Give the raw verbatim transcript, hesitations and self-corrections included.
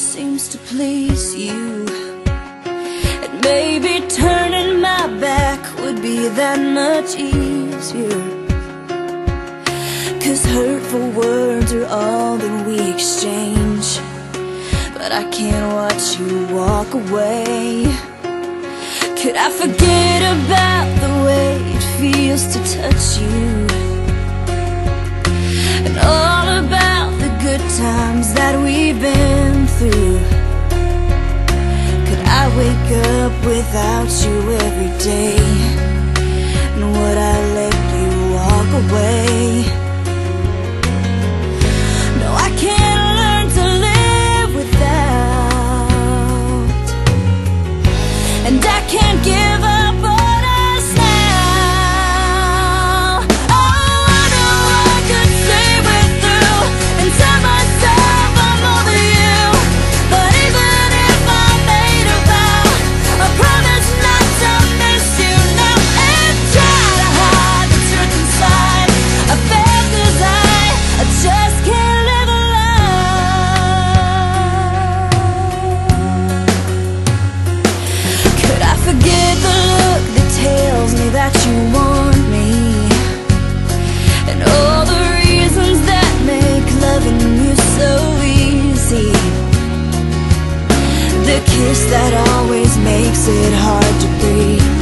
seems to please you, and maybe turning my back would be that much easier. 'Cause hurtful words are all that we exchange, but I can't watch you walk away. Could I forget about the way it feels to touch you, and all about the good times that we've been through? Could I wake up without you every day, and would I let you walk away? No, I can't learn to live without, and I can't give up on us now. Oh, I know I could say we're through and tell myself I'm over you, but even if I made a vow, I promise not to miss you now. And try to hide the truth inside. I fail 'cause I, I just can't live alone. Could I forget the look that tells me that you want me, and all the reasons that make loving you so easy? The kiss that always makes it hard to breathe,